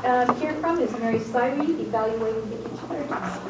hear from is Mary Syrie, evaluating the Kitchener.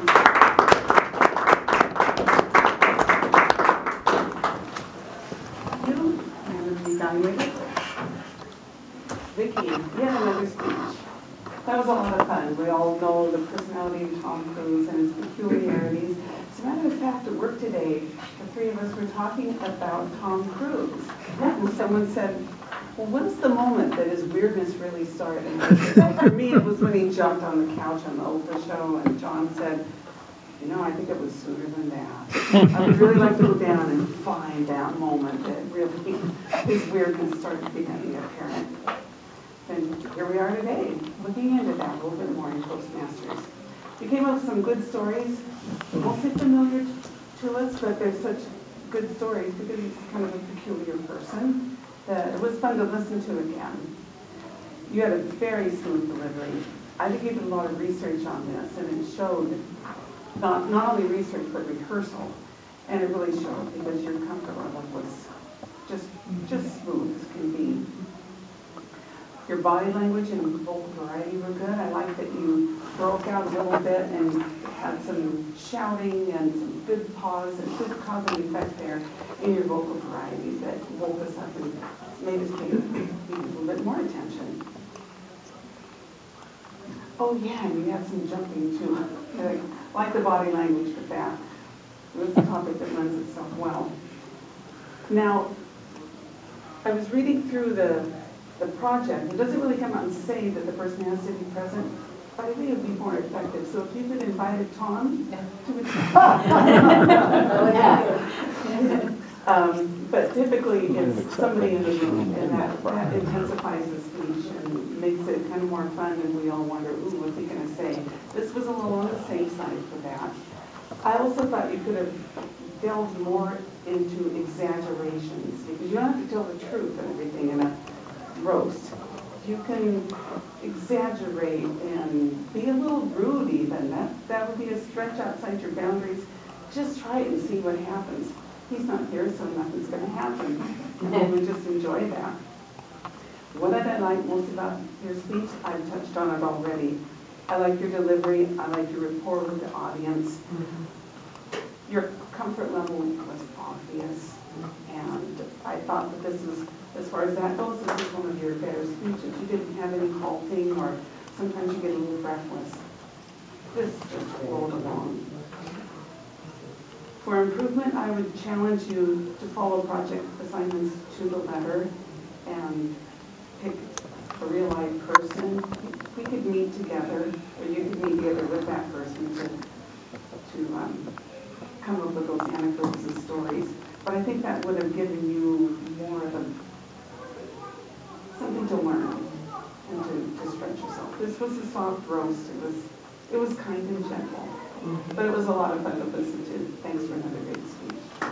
You and evaluated. Vicki, yet another speech. That was a lot of fun. We all know the personality of Tom Cruise and his peculiarities. As a matter of fact, at work today, the three of us were talking about Tom Cruise. And someone said, well, when's the moment that his weirdness really started? And for me, it was when he jumped on the couch on the Oprah show, and John said, you know, I think it was sooner than that. I would really like to go down and find that moment that really his weirdness started becoming apparent. And here we are today, looking into that a little bit more in Toastmasters. We came up with some good stories, mostly familiar to us, but they're such good stories because he's kind of a peculiar person that it was fun to listen to again. You had a very smooth delivery. I think you did a lot of research on this, and it showed not only research but rehearsal, and it really showed because your comfort level was just smooth as can be. Your body language and vocal variety were good. I like that you broke out a little bit and had some shouting and some good pause and good cause and effect there in your vocal variety that woke us up and made us pay a little bit more attention. Oh yeah, and you had some jumping too. I like the body language with that. It was a topic that lends itself well. Now, I was reading through the project. It doesn't really come out and say that the person has to be present, but I think it would be more effective. So if you could invite Tom to but typically it's somebody in the room, and that intensifies the speech and makes it kind of more fun, and we all wonder, ooh, what's he going to say? This was a little on the safe side for that. I also thought you could have delved more into exaggerations, because you don't have to tell the truth and everything in a roast. You can exaggerate and be a little rude even. That would be a stretch outside your boundaries. Just try it and see what happens. He's not here, so nothing's going to happen. And we just enjoy that. What did I like most about your speech? I've touched on it already. I like your delivery. I like your rapport with the audience. Your comfort level was obvious. And I thought that this was, as far as that goes, this is one of your better speeches. You didn't have any halting, or sometimes you get a little breathless. This just rolled along. For improvement, I would challenge you to follow project assignments to the letter and pick a real life person. We could meet together, or you could meet together with that person to come up with those anecdotes and stories. But I think that would have given you more of something to learn and to stretch yourself. This was a soft roast. It was kind and gentle, but it was a lot of fun to listen to. Thanks for another great speech.